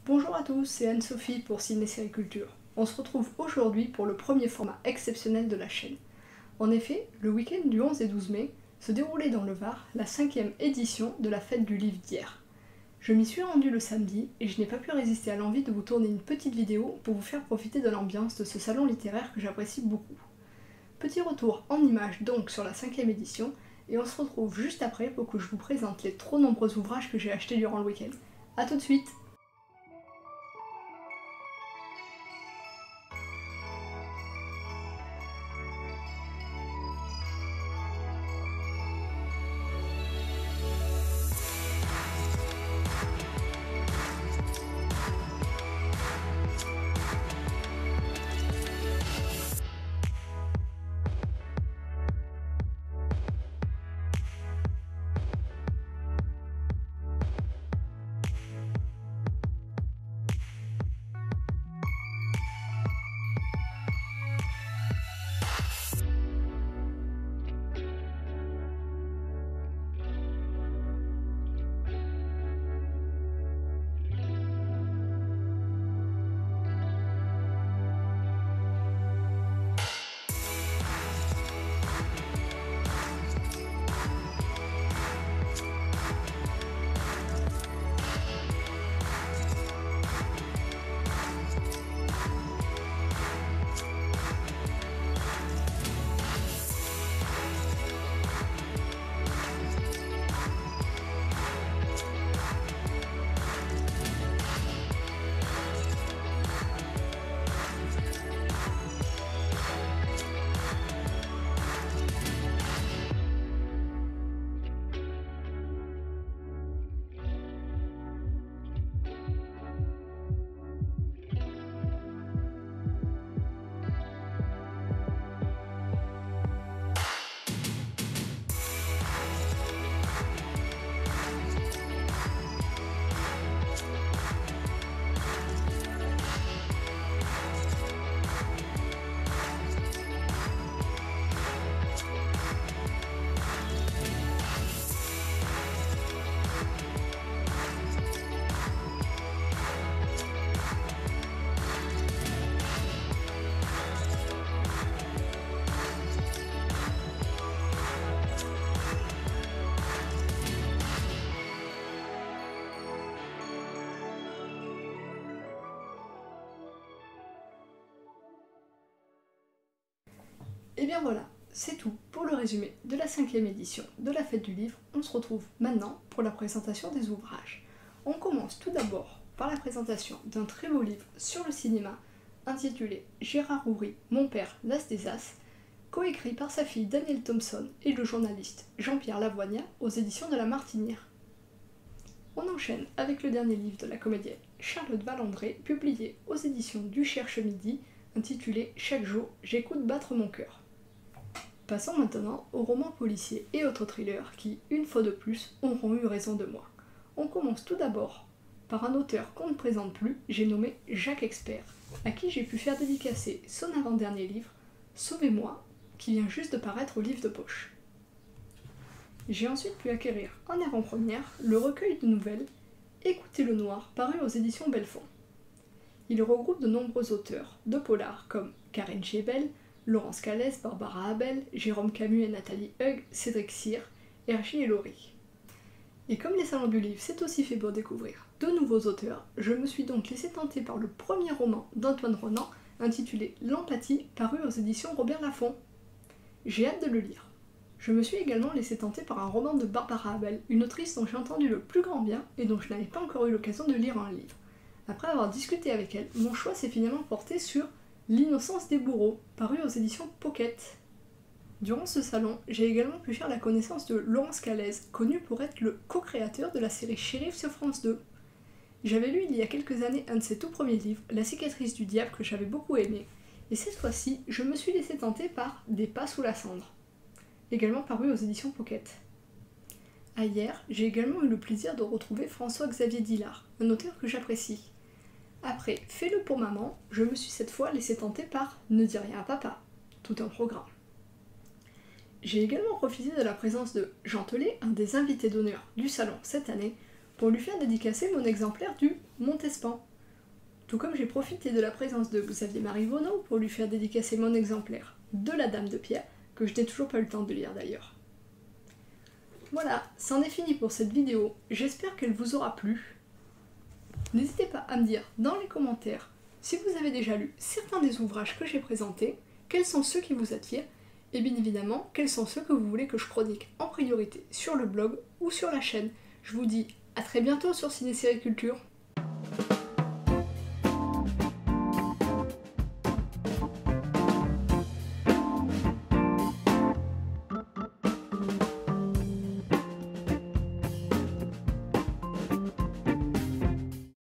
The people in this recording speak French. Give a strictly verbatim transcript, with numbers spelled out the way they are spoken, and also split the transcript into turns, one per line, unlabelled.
Bonjour à tous, c'est Anne-Sophie pour Ciné-Série-Culture. On se retrouve aujourd'hui pour le premier format exceptionnel de la chaîne. En effet, le week-end du onze et douze mai se déroulait dans le Var la cinquième édition de la fête du livre d'hier. Je m'y suis rendue le samedi et je n'ai pas pu résister à l'envie de vous tourner une petite vidéo pour vous faire profiter de l'ambiance de ce salon littéraire que j'apprécie beaucoup. Petit retour en images donc sur la cinquième édition, et on se retrouve juste après pour que je vous présente les trop nombreux ouvrages que j'ai achetés durant le week-end. A tout de suite! Et bien voilà, c'est tout pour le résumé de la cinquième édition de la fête du livre. On se retrouve maintenant pour la présentation des ouvrages. On commence tout d'abord par la présentation d'un très beau livre sur le cinéma intitulé Gérard Houry, Mon père, l'as des as, coécrit par sa fille Danielle Thompson et le journaliste Jean-Pierre Lavoignat aux éditions de La Martinière. On enchaîne avec le dernier livre de la comédienne Charlotte Valandré, publié aux éditions du Cherche Midi, intitulé Chaque jour, j'écoute battre mon cœur. Passons maintenant aux romans policiers et autres thrillers qui, une fois de plus, auront eu raison de moi. On commence tout d'abord par un auteur qu'on ne présente plus, j'ai nommé Jacques Expert, à qui j'ai pu faire dédicacer son avant-dernier livre, Sauvez-moi, qui vient juste de paraître au livre de poche. J'ai ensuite pu acquérir en avant-première le recueil de nouvelles Écoutez le noir, paru aux éditions Belfond. Il regroupe de nombreux auteurs de polars comme Karen Chebel, Laurence Calès, Barbara Abel, Jérôme Camus et Nathalie Hug, Cédric Cyr, Hergé et Laurie. Et comme les salons du livre c'est aussi fait pour découvrir de nouveaux auteurs, je me suis donc laissé tenter par le premier roman d'Antoine Ronan, intitulé L'Empathie, paru aux éditions Robert Laffont. J'ai hâte de le lire. Je me suis également laissé tenter par un roman de Barbara Abel, une autrice dont j'ai entendu le plus grand bien et dont je n'avais pas encore eu l'occasion de lire un livre. Après avoir discuté avec elle, mon choix s'est finalement porté sur L'innocence des bourreaux, paru aux éditions Pocket. Durant ce salon, j'ai également pu faire la connaissance de Laurence Calès, connu pour être le co-créateur de la série Shérif sur France deux. J'avais lu il y a quelques années un de ses tout premiers livres, La cicatrice du diable, que j'avais beaucoup aimé, et cette fois-ci, je me suis laissé tenter par Des pas sous la cendre, également paru aux éditions Pocket. À hier, j'ai également eu le plaisir de retrouver François-Xavier Dillard, un auteur que j'apprécie. Après Fais-le pour maman, je me suis cette fois laissé tenter par Ne dis rien à papa, tout un programme. J'ai également profité de la présence de Jean Telet, un des invités d'honneur du salon cette année, pour lui faire dédicacer mon exemplaire du Montespan, Tout comme j'ai profité de la présence de Xavier Marivonneau pour lui faire dédicacer mon exemplaire de la Dame de Pierre, que je n'ai toujours pas eu le temps de lire d'ailleurs. Voilà, c'en est fini pour cette vidéo, j'espère qu'elle vous aura plu. N'hésitez pas à me dire dans les commentaires si vous avez déjà lu certains des ouvrages que j'ai présentés, quels sont ceux qui vous attirent, et bien évidemment, quels sont ceux que vous voulez que je chronique en priorité sur le blog ou sur la chaîne. Je vous dis à très bientôt sur Ciné Série Culture.